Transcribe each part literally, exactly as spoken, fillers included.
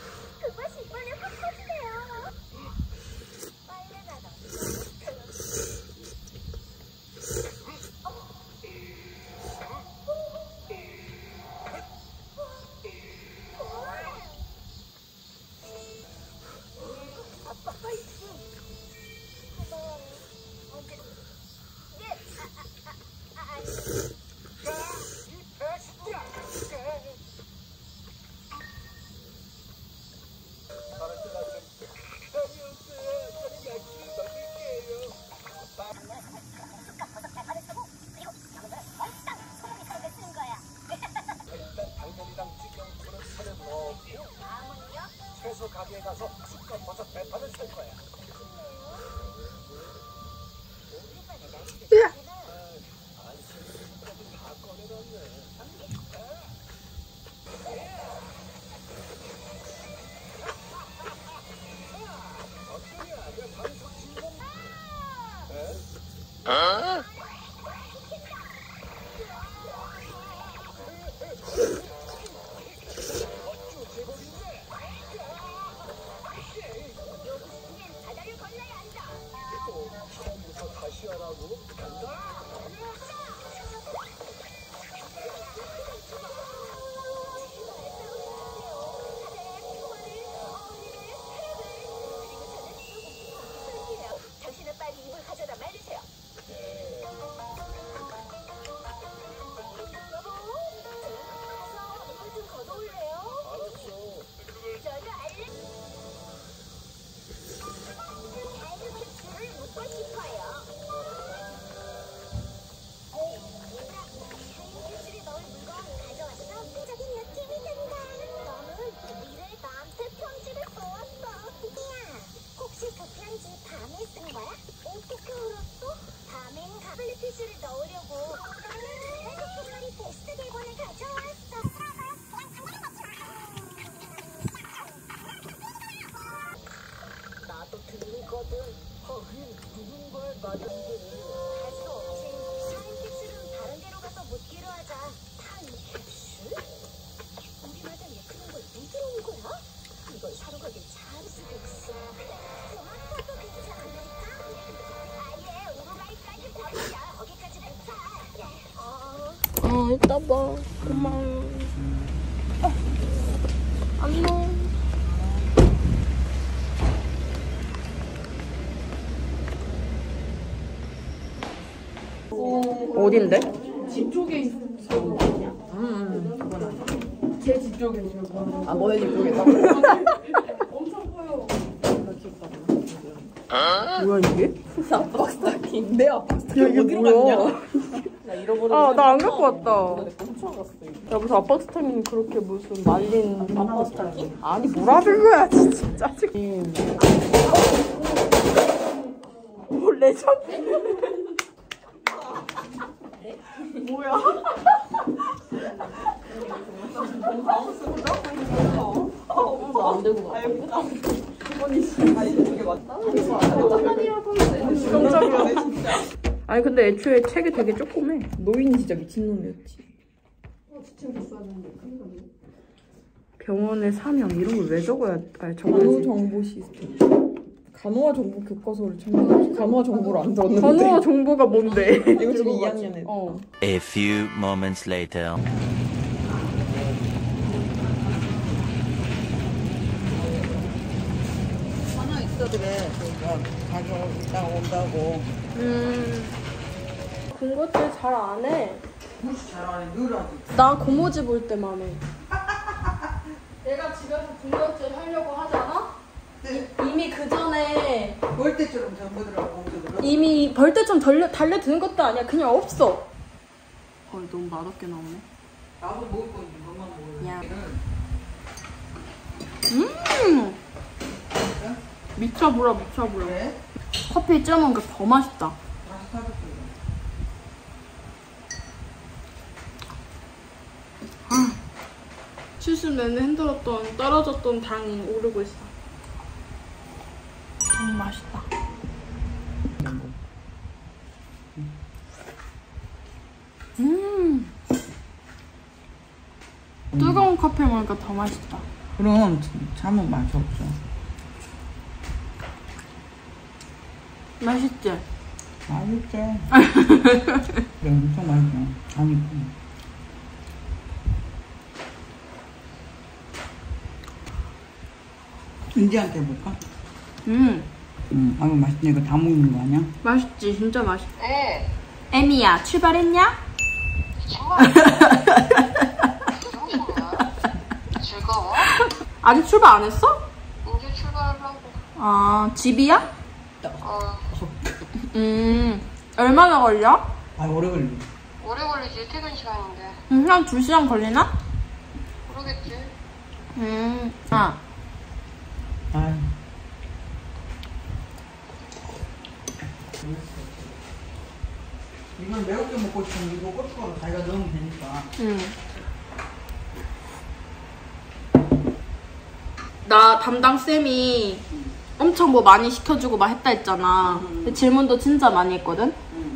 그것이 이번에 확 터지네요. 빨래 나가. 채소 가게에 가서 쑥과 버섯 대파를 살 거야. 으아! 다 꺼내놨네. 어떠냐? 내 방송 주인공. 어? 다시 하라고? 간다? 당신은 빨리 이불 가져다 말리세요. 여보, 가서 이불 좀 걷어올래요? 알았어. 저도 알려. 알루미늄을 묻고 싶어요. 타임캡슐에 넣을 물건 가져왔어. 적인 느낌이 든다. 너는 미래 나한테 편지를 써왔어. 야, 혹시 그 편지 밤에 쓴 거야? 어떻게 알았어? 밤엔 타블릿캡슐을 넣으려고. 나는 해독소설이 베스트 대본을 가져왔어. 나도 들리거든. 하긴 누군가의 말인데. 할 수 없지. 타임캡슐은 다른 데로 가서 묻기로 하자. 타임캡슐? 우리마다 예쁘는 걸 묻으러 온 거야? 이걸 사러 가길 잘했어. 그만둬도 괜찮을까? 아예 우루마이까지 버리자. 거기까지 못 가. 어... 어, 이따 봐. 고마워. 어. 안녕. 어딘데? 집 쪽에 있어. 음, 그건 아니야. 제 집 쪽에 있는 거. 아, 너네 집 쪽에 있다? 엄청 커요. 뭐야, 이게? 아빠 스타킹. 내 아빠 스타킹. 야, 이게 어디로 뭐야? 갔냐? 나 잃어버린. 아, 나 안 갖고 왔다. 내거 훔쳐갔어. 이거. 야, 무슨 아빠 스타킹 그렇게 무슨 말린. 아빠 스타킹? 아니, 뭐라는 거야, 진짜. 짜증. 오, 레전드. 뭐야? 안 들고 가. 깜짝이야. 아니, 근데 애초에 책이 되게 조그매. 노인이 진짜 미친놈이었지. 병원의 사명 이런 걸 왜 적어야, 아니, 간호 적어야지. 정보 시스템. 간호와 정보 교과서를 참고해. 간호와 정보를 안 들었는데. 간호와 정보가 뭔데? 이거 지금 이 학년 애. 어. A few moments later. 하나 있어드래. 그러니까 가격 이따가 온다고. 음. 군것질 잘 안 해. 잘하네. 늘 하지. 나 고모지 볼 때만 해. 내가 집에서 군것질 하려고 하잖아? 네. 이미 그 전에 볼 때처럼 전부들하고 공주들. 이미 벌떼 좀 달려, 달려드는 것도 아니야. 그냥 없어. 헐, 너무 맛없게 나오네. 나도 먹을 거 있는 것만 먹어요. 야. 음! 미쳐보라, 미쳐보라. 왜? 커피 쪄 먹으니까 더 맛있다. 다시 타줄게. 칠십 내내 힘들었던, 떨어졌던 당이 오르고 있어. 너무 맛있다. 음! 뜨거운 커피 먹으니까 더 맛있다. 그럼 참은 맛이 없어. 맛있지? 맛있지. 그래, 엄청 맛있어. 아니, 은지한테 해볼까? 음 응, 아유 맛있네. 이거 다 먹는 거 아니야? 맛있지 진짜 맛있어. 네. 에미야 출발했냐? 정말 무슨 거야? 즐거워? 아직 출발 안 했어? 이제 출발하려고. 아 집이야? 어, 음 얼마나 걸려? 아, 오래 걸리지. 오래 걸리지. 퇴근 시간인데. 음, 한 두 시간 걸리나? 모르겠지. 음 아. 아유. 이건 매운게 먹고 싶으면 이거 고춧가루 자기가 넣으면 되니까. 응. 나 담당 쌤이 엄청 뭐 많이 시켜주고 막 했다 했잖아. 근데 질문도 진짜 많이 했거든?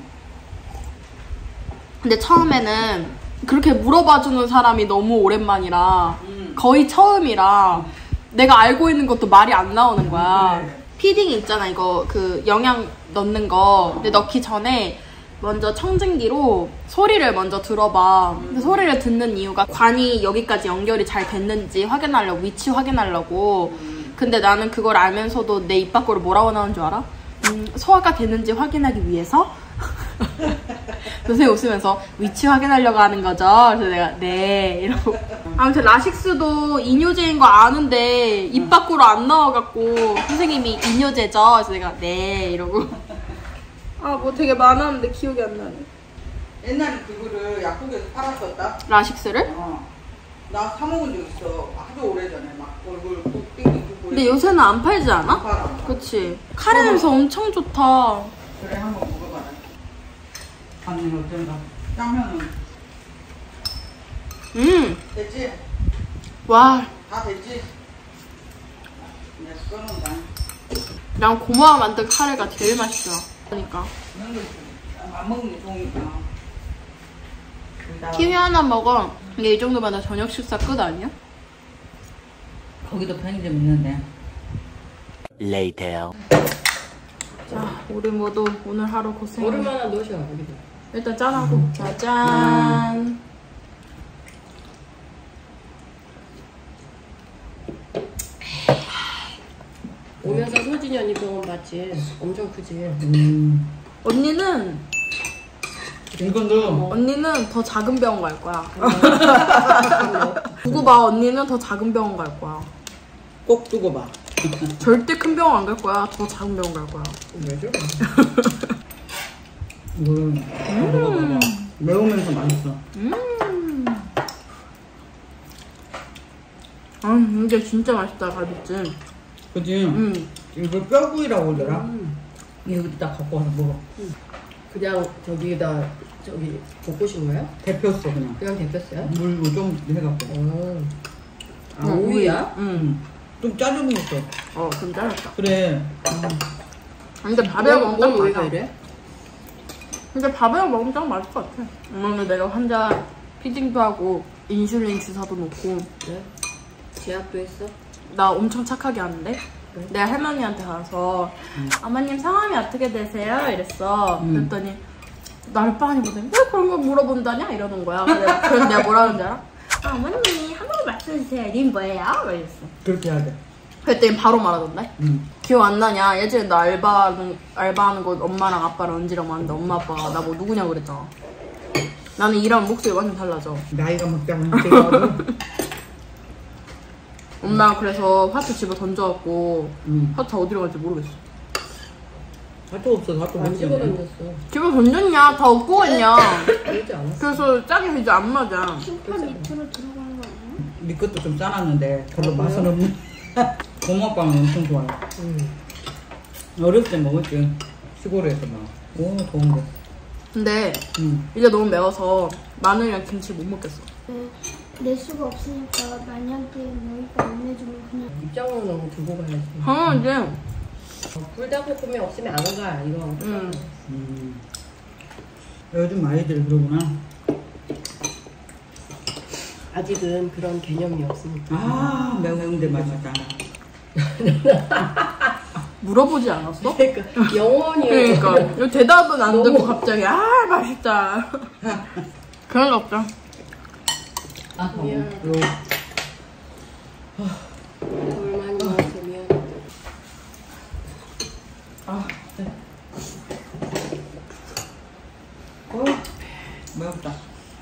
근데 처음에는 그렇게 물어봐주는 사람이 너무 오랜만이라 거의 처음이라 내가 알고 있는 것도 말이 안 나오는 거야. 피딩이 있잖아, 이거 그 영양 넣는 거. 근데 넣기 전에 먼저 청진기로 소리를 먼저 들어봐. 근데 소리를 듣는 이유가 관이 여기까지 연결이 잘 됐는지 확인하려고, 위치 확인하려고. 근데 나는 그걸 알면서도 내 입 밖으로 뭐라고 나오는 줄 알아? 음, 소화가 됐는지 확인하기 위해서? 선생님 웃으면서 위치 확인하려고 하는 거죠? 그래서 내가 네 이러고. 아무튼 라식스도 이뇨제인 거 아는데 입 밖으로 안 나와갖고 선생님이 이뇨제죠? 그래서 내가 네 이러고. 아 뭐 되게 많았는데 기억이 안 나네. 옛날에 그거를 약국에서 팔았었다. 라식스를? 어. 나 사 먹은 적 있어. 아주 오래전에 막 얼굴 뚝 띵띵. 근데 요새는 안 팔지 않아? 안 팔아. 그치. 카레 냄새 엄청 좋다. 그래, 한번 먹어봐라. 아니, 어쩐가. 짜면은 음. 됐지? 와. 다 됐지? 이제 끊는다. 난 고모가 만든 카레가 제일 맛있어. 그러니까. 이런 거 안 먹는 게 좋으니까. 키위 하나 먹어. 근데 이 정도면 나 저녁 식사 끝 아니야? 거기도 편의점 있는데. Later. 자, 우리 모두 오늘 하루 고생. 얼마나 넣으셔 우리도. 일단 짠하고. 짜잔. 오면서 소진이 언니 병원 봤지. 엄청 크지. 음. 언니는 이건도 언니는 더 작은 병원 갈 거야. 두고 봐. 언니는 더 작은 병원 갈 거야. 꼭 두고 봐. 절대 큰 병원 안 갈 거야. 더 작은 병원 갈 거야. 왜죠? 이거를 먹어봐봐. 매우면서 맛있어. 음. 아, 근데 진짜 맛있다, 갈비찜. 그치? 음. 이걸 뼈구이라고 그러더라. 음. 여기다 갖고 와서 먹어. 그냥 저기다 저기 볶으신 거예요? 데폈어 그냥. 그냥 데폈어요? 물 좀 해갖고. 어. 아 응, 오이야? 응. 좀 짜져 먹었어. 어, 그럼 잘했다. 그래. 근데 밥에 먹으면 딱 왜 맞아. 이래? 근데 밥에 먹으면 딱 맞을 것 같아. 엄마는 내가 환자 피딩도 하고 인슐린 주사도 놓고 네? 제압도 했어? 나 엄청 착하게 하는데 네? 내가 할머니한테 가서 음. 어머님 성함이 어떻게 되세요? 이랬어. 음. 그랬더니 나를 빤히 보더니 왜 그런 걸 물어본다냐? 이러는 거야. 그래서, 그래서 내가 뭐라는 줄 알아? 아, 어머니 한 번만 맞춰주세요. 님 뭐예요? 막 이랬어. 그렇게 해야 돼. 그랬더니 바로 말하던데? 음. 기억 안 나냐? 예전에 나 알바하는, 알바하는 거 엄마랑 아빠랑 언지랑 왔는데 엄마 아빠가 나 뭐 누구냐고 그랬잖아. 나는 일하면 목소리 완전 달라져. 나이가 먹자면 되거든. 엄마가 그래서 화투 집어 던져갖고 음. 화투 다 어디로 갈지 모르겠어. 화도 없어. 화도 안 없어. 집어 던졌어. 집어 던졌냐? 다 없고 갔냐? 그러지 않았어. 그래서 짝이 이제 안 맞아. 심판 밑으로 들어가는 거 아니야? 네 것도 좀 짜놨는데 별로 맛은 없네. 고모 아빠는 엄청 좋아해. 응. 어렸을 때 먹었지. 시골에서 막. 오, 더운데. 근데 음. 이제 너무 매워서 마늘이랑 김치 못 먹겠어. 네, 낼 수가 없으니까 마니한테 여기가 안 내주면 그냥 입장으로 너무 두고 가야지. 아 이제 어, 불닭볶음이 없으면 안 가. 이거. 음. 음. 요즘 아이들 그러구나. 아직은 그런 개념이 없으니까. 아 매운데 맛있다. 물어보지 않았어? 그러니까 영원히. 그러니까 이거 대답은 안 듣고 갑자기 아 맛있다. 그런 거 없죠. 아 미안하다. 돌만 먹어서 미안하다. 아 네. 어 매웠다.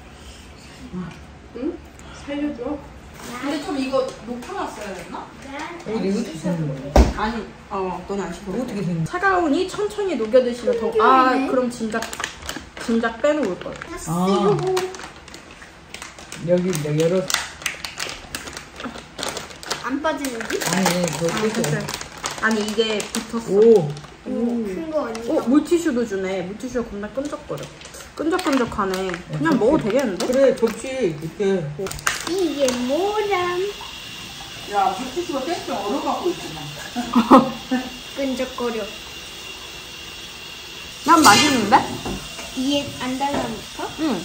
응? 살려줘. 근데 좀 이거 높여놨어야 됐나? 어디 어떻게 생긴 거야? 아니, 어, 넌 안 식어. 어떻게 생긴 거야? 차가우니 천천히 녹여 드시면 더. 아, 그럼 진작 진작 빼놓을 걸. 아 여기 이제 열어. 안 빠지는지? 아니 그거 아, 떼서. 됐어요. 아니 이게 붙었어. 오. 큰거 아니야? 어, 물티슈도 주네. 물티슈가 겁나 끈적거려. 끈적끈적하네. 그냥 먹어도 되겠는데? 그래 접시 이렇게. 이게 뭐람? 야 물티슈가 땡땡 얼어가고 있구만. 끈적거려. 난 맛있는데? 이에 안 달라붙어? 응.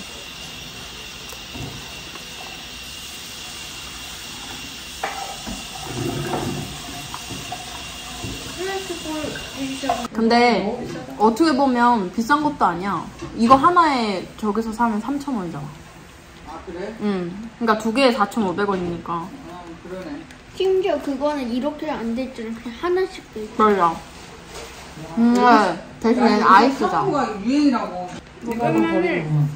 근데 어떻게 보면 비싼 것도 아니야. 이거 하나에 저기서 사면 삼천 원이잖아. 아 그래? 응. 그러니까 두 개에 사천오백 원이니까. 아 그러네. 심지어 그거는 이렇게 안 됐잖아. 그냥 하나씩 돼 있어. 그러려. 음, 네. 대신에 아이스다. 샤브가 유행이라고. 그러면은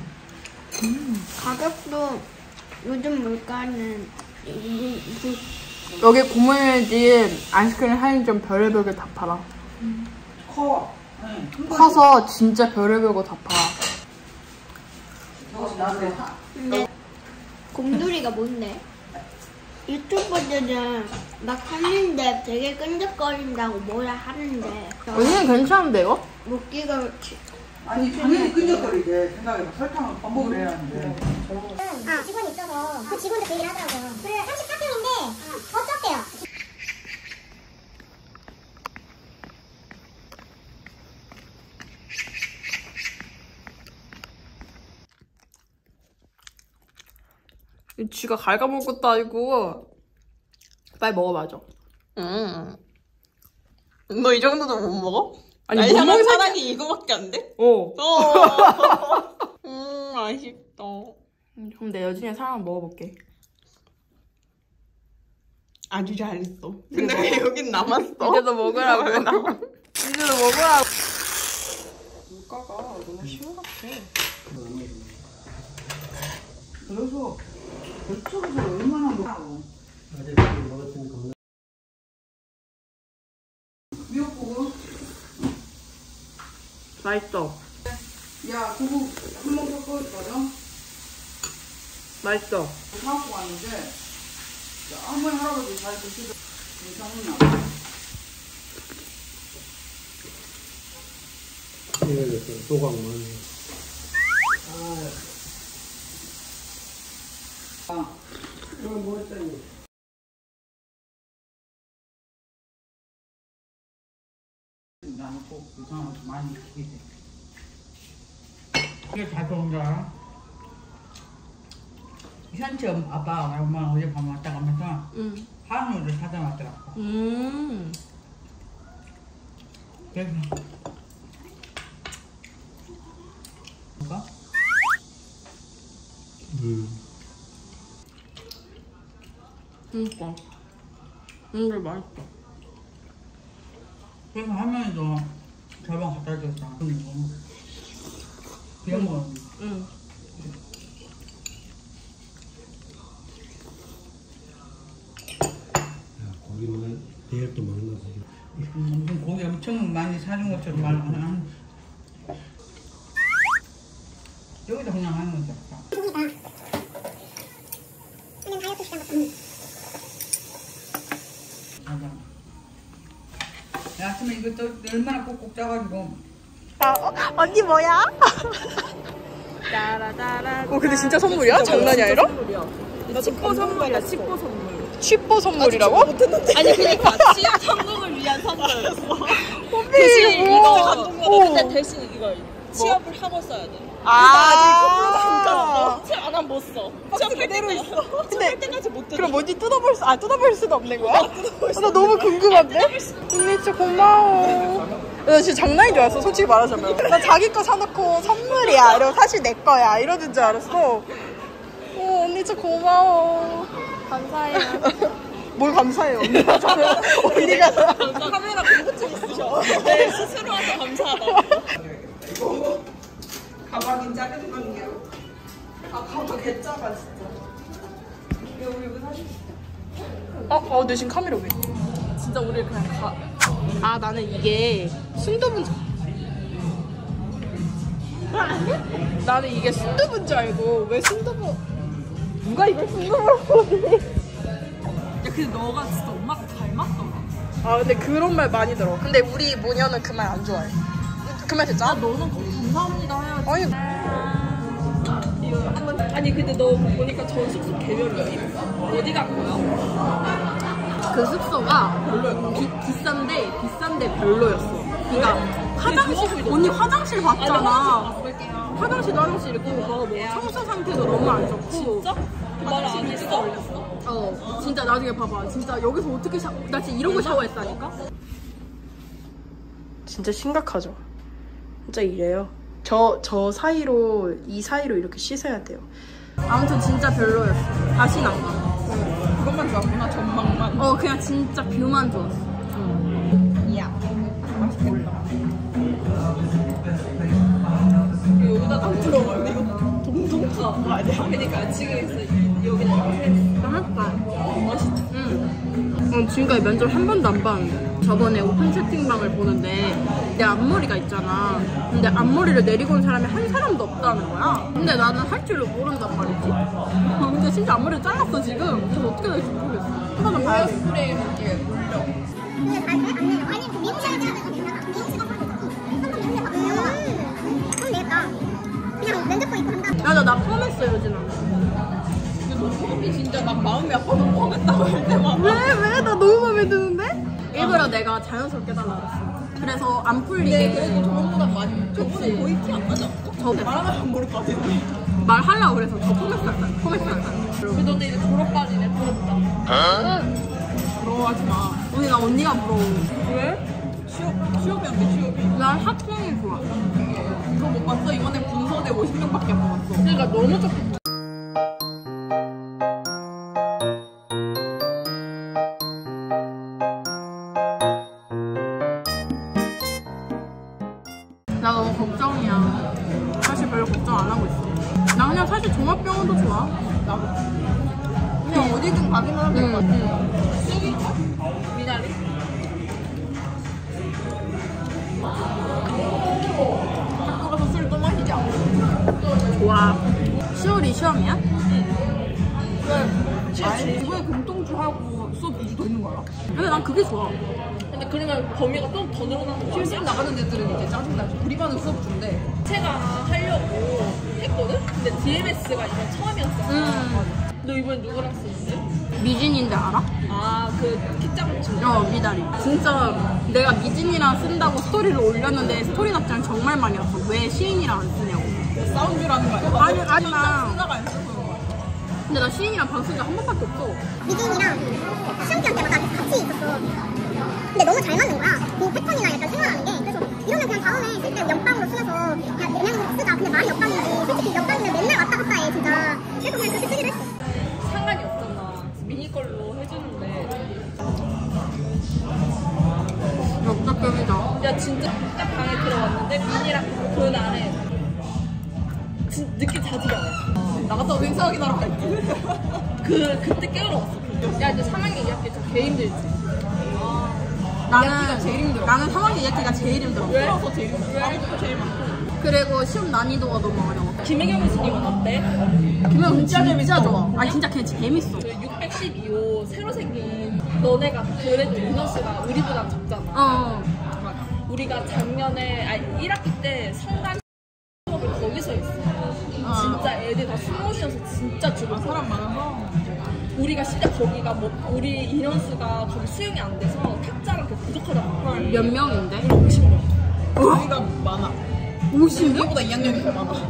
가격도 요즘 물가는 이- 그 여기 고물집 아이스크림 할인점 별의별 게 다 팔아. 커. 응. 큰 거. 커서 진짜 별의별 거 다 팔아. 저거 나한테 사. 근데 곰돌이가 뭔데? 유튜버들은 막 하는데 되게 끈적거린다고 뭐라 하는데 언니는 괜찮은데 이거? 먹기가 지- 아니 당연히 끈적거리게 생각해봐. 설탕을 반복을 해야 하는데. 아, 직원이 있어서 그 직원도 그 얘기를 하더라고요. 그래, 삼십사 평인데 어쩌대요? 쥐가 갉아먹을 것도 아니고. 빨리 먹어봐줘. 음. 너 이 정도도 못 먹어? 아니, 날 못 향한 먹는 사랑이 이거밖에 안 돼? 어. 어. 음, 아쉽다. 그럼 내 여진이 사랑 먹어볼게. 아주 잘했어. 근데 왜 여긴 남았어? 이제도 먹으라고. 왜 남아? 이제도 먹으라고. 물가가 너무 심각해. 그래서 저쪽에서 얼마나 먹어. 미역국은? 맛있어. 야 두부 한번 섞어줬거든? 맛있어. 사갖고 왔는데 할머니 할아버지 잘 드시던 괜찮나? 소강만. 아 이거 뭐 했더니 나는 꼭 이상한 거 많이 시키게 돼. 이게 다 좋은 줄 알아? 현처럼 아빠랑 엄마랑 어젯밤 왔다 가면서 응. 한우를 사다 놨더라고. 음. 그래서 뭐가? 음. 그니까. 근데 맛있어. 그래서 할머니도 저번 갖다 줬다. 그냥 먹었는 응. 고기는 내일 또 먹는 거지. 무슨 고기 엄청 많이 사준 것처럼 말하나? 여기다 그냥 하는 거지. 그냥 다이어트 시간 같은. 맞아. 야, 아침에 이것도 얼마나 꼭꼭 짜가지고. 언니 뭐야? 어, 근데 진짜 선물이야? 장난이 아니라? 치포 선물이야, 치포 선물. 취뽀 선물이라고? 아니, 그니까, 취업 성공을 위한 선물이었어. 대신 이거 감동받아. 근데 대신 이거 취업을 하고 써야 돼. 아. 책 안 하면 못 써. 책 그대로 있어. 근데 때까지 못 뜯어. 그럼 뭔지 뜯어볼 수, 아, 뜯어볼 수도 없는 거야? 아, 나 너무 궁금한데? 언니 진짜 고마워. 나 진짜 장난인 줄 알았어, 솔직히 말하자면. 나 자기 거 사놓고 선물이야. 이러고 사실 내 거야. 이러는 줄 알았어. 어, 언니 진짜 고마워. 감사해요. 뭘 감사해요, 언니가. 언니가. 카메라 공부증 있으셔. 네, 스스로 와서 감사하다. 가방이 작은 관계로. 아, 가방 개짜가 진짜. 이거 우리 이거 사실. 어, 어, 내 지금 카메라 왜? 진짜 우리 그냥 가. 아, 나는 이게 순두부. 나는 이게 순두부인 줄 알고 왜 순두부? 누가 이걸 순두부라고 보니? 야, 근데 너가 진짜 엄마가 닮았더라. 아, 근데 그런 말 많이 들어. 근데 우리 모녀는 그 말 안 좋아해. 그 말 듣자. 아, 너는 감사합니다 해야지. 아니, 아니, 근데 너 보니까 전 숙소 개별이야. 어디 간 거야? 그 숙소가 비, 비싼데 비싼데 별로였어. 그러니까 화장실 언니 화장실 봤잖아. 화장실도 화장실이고 뭐 청소 상태도 너무 안 좋고. 진짜? 말 안 했어? 올렸어? 어, 진짜 나중에 봐봐. 진짜 여기서 어떻게 샤, 나 진짜 이러고 샤워했다니까? 진짜 심각하죠. 진짜 이래요. 저, 저 사이로, 이 사이로 이렇게 씻어야 돼요. 아무튼 진짜 별로였어. 다시는 안 가. 그것만 좋았구나, 전망만. 어, 그냥 진짜 뷰만 좋았어. 이야. 맛있게 올라. 여기다 딱 들어가요. 이거 동동카 아니야? 그러니까 아침에서 여기다 이렇게 맛있다. 맛있다. 응. 어, 지금까지 면접 한 번도 안 봤는데. 저번에 오픈 채팅방을 보는데 내 앞머리가 있잖아. 근데 앞머리를 내리고 온 사람이 한 사람도 없다는 거야. 근데 나는 할 줄을 모른단 말이지. 어, 근데 진짜 앞머리를 잘랐어 지금. 그래서 어떻게 될지 모르겠어. 한번 봐야지. 스프레이 이렇게 물려. 근데 잘 돼? 안 내려. 아니, 그 미용실에 가야 되거든. 미용실에 가서 한번 면접 받고 음, 그럼 되겠다. 그냥 면접도 있고 한다. 맞아, 나 펌했어 요즘은. 근데 너 펌이 진짜 난 마음이 아파서 펌했다고 할 때마다. 왜? 왜? 나 너무 마음에 드는데? 일부러 내가 자연스럽게 달라졌어. 그래서 안 풀리게. 근데 그래도 저번보다 많이. 저번에 거의 티 안 나지 않았어? 저 말하면 모를 것 같아. 말하려고 그래서 저 펌했었다. 펌했었다. 그 너네 이제 졸업까지네. 부럽다. 부러워하지 마. 언니 나 언니가 부러워. 왜? 취업, 취업이었는데 취업이. 난 학생이 좋아. 그거 못 봤어? 이번에 분서대 오십 명밖에 안 뽑았어. 그러니까 너무 조금. 나 너무 걱정이야. 사실 별로 걱정 안 하고 있어. 나 그냥 사실 종합병원도 좋아. 나도. 그냥 어디든 가기만 하면 될 것 같아. 응. 쑥인가? 미나리? 학교 가서 술 또 마시자. 좋아. 시월이 시험이야? 왜? 이번에 공통주 하고 수업 이 주 더 있는 거야? 근데 난 그게 좋아. 근데 그러면 범위가 좀 더 늘어나는 거야? 실습 나가는 애들은 이제 짜증나지. 우리 반은 수업 준대. 제가 하려고 했거든? 근데 디엠에스가 이번 처음이었어. 음. 너 이번에 누구랑 쓰는데? 미진인데 알아? 아, 그 키 작은 친구. 어, 미다리. 진짜 내가 미진이랑 쓴다고 스토리를 올렸는데 스토리 답장 정말 많이 왔어. 왜 시인이랑 안 쓰냐고. 사운드라는 거 아니야? 아니, 아니, 나. 쓰다가 안 쓰는 거야. 근데 나 시인이랑 방 쓴 지 한 번밖에 없어. 미진이랑 시험 기간 때마다 같이 있었어. 근데 너무 잘 맞는 거야. 그 패턴이나 약간 생활하는 게. 그래서 이러면 그냥 다음에 쓸 때 옆방으로 쓰면서 그냥 내년으로 쓰자. 근데 말이 옆방인지 솔직히 옆방이면 맨날 왔다 갔다 해 진짜. 그래서 그냥 그렇게 쓰기로 했어. 상관이 없잖아. 미니 걸로 해주는데. 역적격이다. 야, 진짜 딱 방에 들어왔는데 미니랑 그날에 진, 늦게 자주 나와. 나갔다고 행사 확인하러 갈게. 그, 그때 깨우러 왔어. 야, 이제 삼 학년 이 학기 진짜 개 힘들지. 나는, 제일 힘들어. 나는 삼 학년 이 학기가 제일 힘들어. 왜? 풀어서 제일 힘들어. 왜? 제일 많고. 그리고 시험 난이도가 너무 어려워. 김혜경 교수님은 어때? 김혜경 진짜 진짜 좋아. 아니, 진짜 걔 재밌어. 그 육백십이 호 새로 생긴 너네가 그래도 인원수가 우리보다 적잖아. 어. 우리가 작년에 아니 일 학기 때 성단 수업을 거기서 했어. 진짜 애들 다 숨어쉬어서 진짜 죽어. 사람 많아서. 우리가 진짜 거기가 뭐 우리 인원수가 거기 수용이 안 돼서 탁자가 그 부족하다고. 몇 명인데? 오십 명. 우리가 많아. 오십육? 보다 이 학년이 더 많아.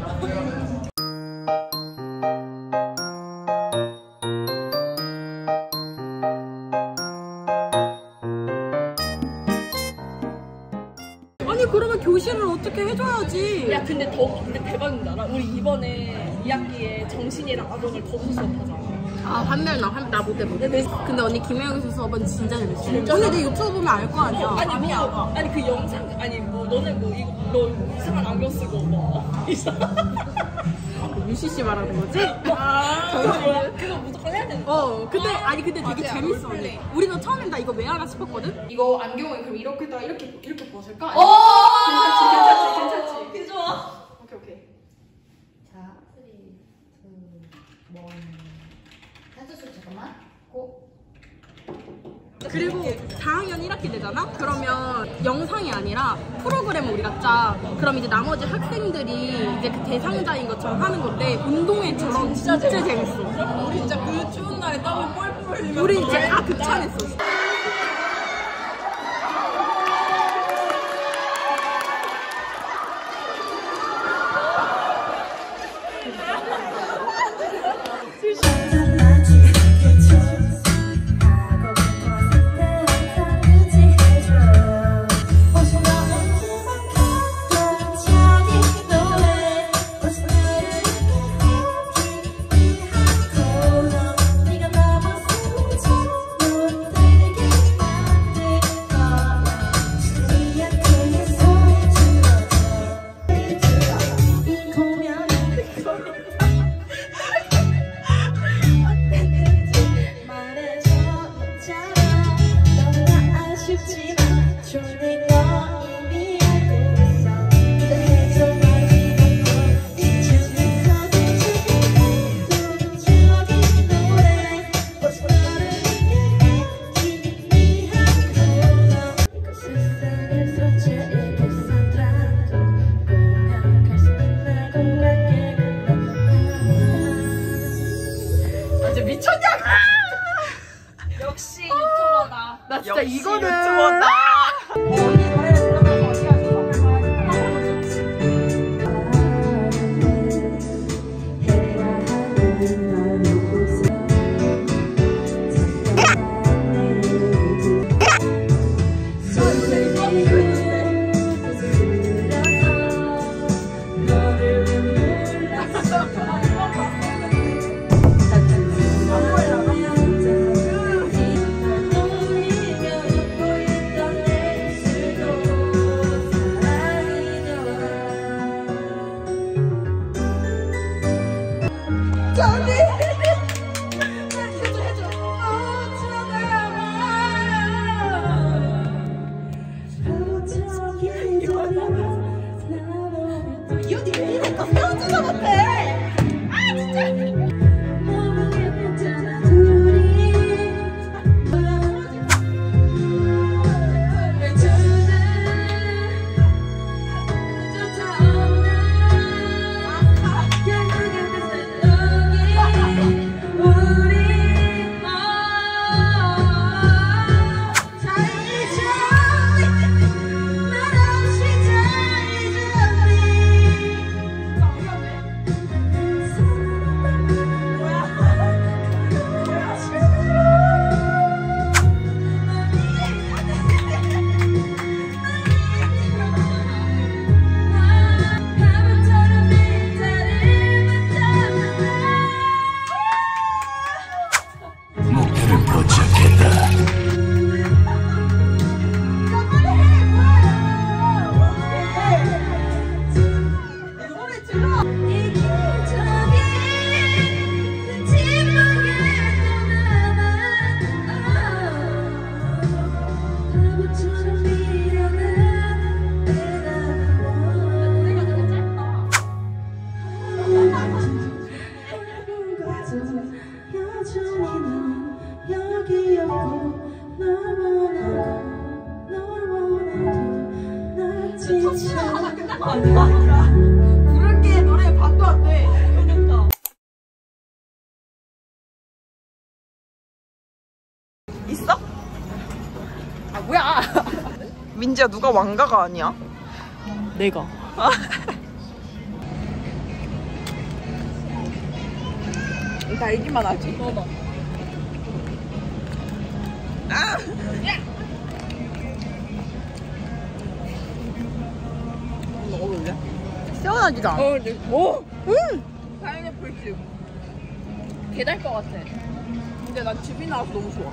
아니 그러면 교실을 어떻게 해줘야지. 야 근데 더 근데 대박인 줄 알아? 우리 이번에 이 학기에 정신이랑 아동을 거기서 수업하잖아. 아 한별 나, 한, 나 못해 못해. 근데 언니 김혜영 교수 수업은 진짜 재밌어. 언니 내 유튜브 보면 알 거 아니야. 아니 뭐 아니 그 영상 아니 뭐 너는 뭐 이거 너 이상한 안경 쓰고 뭐 이상한 유씨씨 말하는 거지? 아 그거, 그거 무조건 해야 되는 거. 어 근데 아니 근데 되게 재밌어. 언니. 우리도 처음엔 나 이거 왜 하나 싶었거든? 이거 안경을 그럼 이렇게다가 이렇게 이렇게 벗을까? 오 괜찮지 괜찮지 괜찮지. 그 좋아. 오케이 오케이. 자, 삼, 이, 일. 다섯수 잠깐만. 고. 그리고 사 학년 일 학기 되잖아? 그러면 영상이 아니라 프로그램을 우리가 짜. 그럼 이제 나머지 학생들이 이제 그 대상자인 것처럼 하는 건데 운동회처럼 진짜, 진짜 재밌어. 우리 진짜 그 추운 날에 땀을 뻘뻘 흘리면서 우리 이제 다 극찬했어. 역시 유튜버다. 나 진짜 역시 이거는 유튜버다. 언니 노래를 불러서 어디 가서 이 언니 왜 이래? 나 헤어지자 같아. 아 진짜. 목표를 포착했다. 부를게 노래 밥도 안 돼. 있어? 아 뭐야? 민지야 누가 왕가가 아니야? 내가. 달기만 하지. 먹어. 아! 먹어볼래? 시원하지도 않아. 어, 네. 오! 음! 파인애플 즙. 개달 것 같아. 근데 난 집이 나와서 너무 좋아.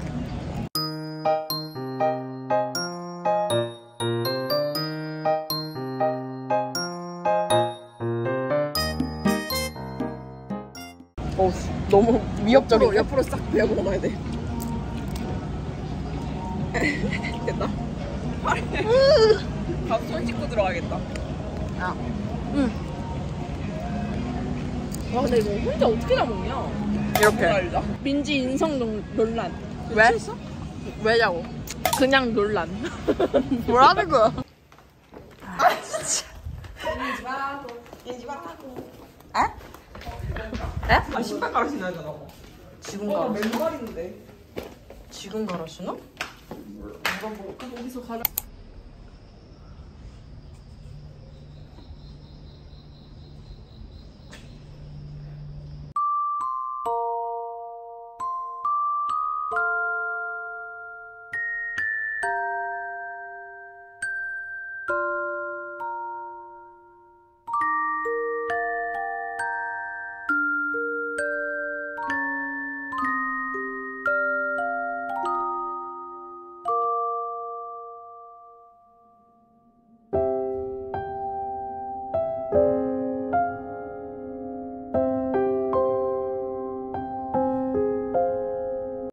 어, 너무 위협적인. 옆으로, 옆으로 싹 베어고 먹어야 돼. 됐다. 가서 손 씻고 들어가겠다. 와, 근데 이거 혼자 어떻게 다 먹냐? 이렇게. 알자. 민지 인성 논- 논란. 왜? 왜냐고? 그냥 논란. 뭐라는 거야? 에? 에? 아, 신발 갈아 신어야 되나? 지금 갈아. 맨발인데. 지금 갈아 신어? 거기서 가라.